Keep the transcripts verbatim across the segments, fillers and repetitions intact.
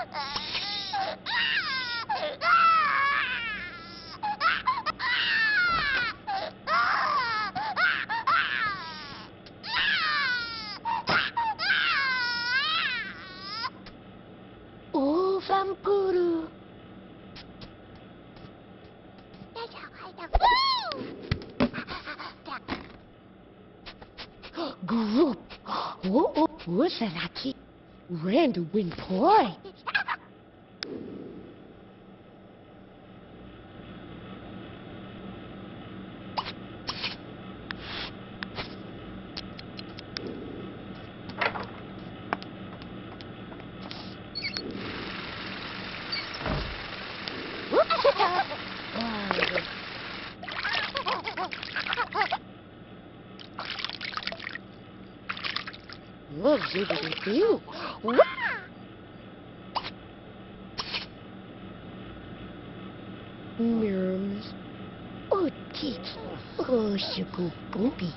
O vampiro. Group. Oh, oh, what's that? Randall win point. What did it do? What? Mirrors. Oh, teeth. Oh, sugar bumpy.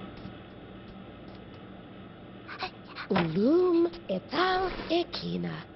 Ulum etal ekina.